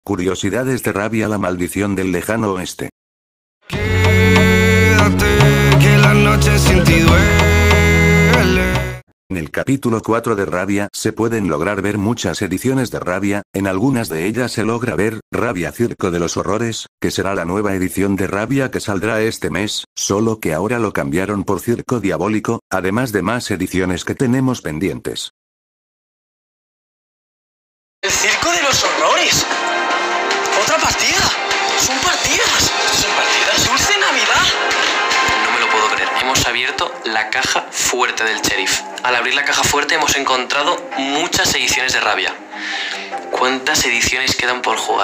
Curiosidades de Rabia: la maldición del lejano oeste. Quédate, que la noche sin ti duele. En el capítulo 4 de Rabia se pueden lograr ver muchas ediciones de Rabia. En algunas de ellas se logra ver Rabia Circo de los Horrores, que será la nueva edición de Rabia que saldrá este mes, solo que ahora lo cambiaron por Circo Diabólico, además de más ediciones que tenemos pendientes. ¡El Circo de los Horrores! ¡Otra partida! ¡Son partidas! ¿Son partidas? ¡Dulce Navidad! No me lo puedo creer. Hemos abierto la caja fuerte del sheriff. Al abrir la caja fuerte hemos encontrado muchas ediciones de Rabia. ¿Cuántas ediciones quedan por jugar?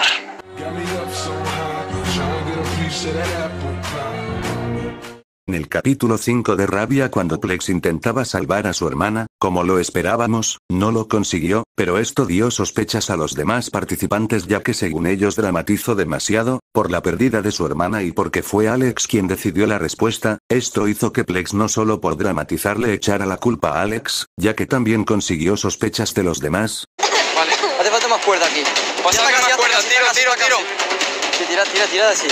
En el capítulo 5 de Rabia, cuando Plex intentaba salvar a su hermana, como lo esperábamos, no lo consiguió, pero esto dio sospechas a los demás participantes, ya que según ellos dramatizó demasiado, por la pérdida de su hermana y porque fue Alex quien decidió la respuesta. Esto hizo que Plex no solo por dramatizar le echara la culpa a Alex, ya que también consiguió sospechas de los demás. Vale, hace falta más cuerda aquí. Pasa más cuerda, tiro. Sí, tira así.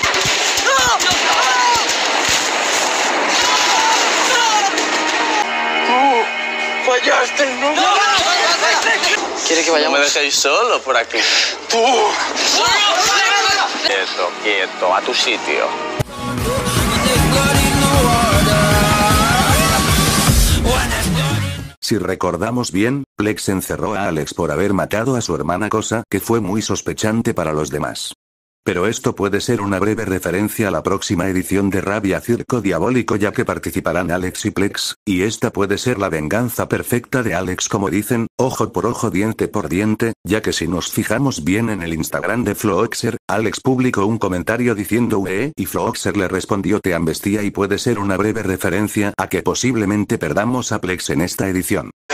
¡Fallaste! ¡No! ¿Quiere que vayamos? No me dejéis solo por aquí. ¡Tú! Quieto, a tu sitio. Si recordamos bien, Plex encerró a Alex por haber matado a su hermana, cosa que fue muy sospechante para los demás. Pero esto puede ser una breve referencia a la próxima edición de Rabia Circo Diabólico, ya que participarán Alex y Plex, y esta puede ser la venganza perfecta de Alex, como dicen, ojo por ojo, diente por diente, ya que si nos fijamos bien en el Instagram de Floxer, Alex publicó un comentario diciendo y Floxer le respondió te ambestía, y puede ser una breve referencia a que posiblemente perdamos a Plex en esta edición.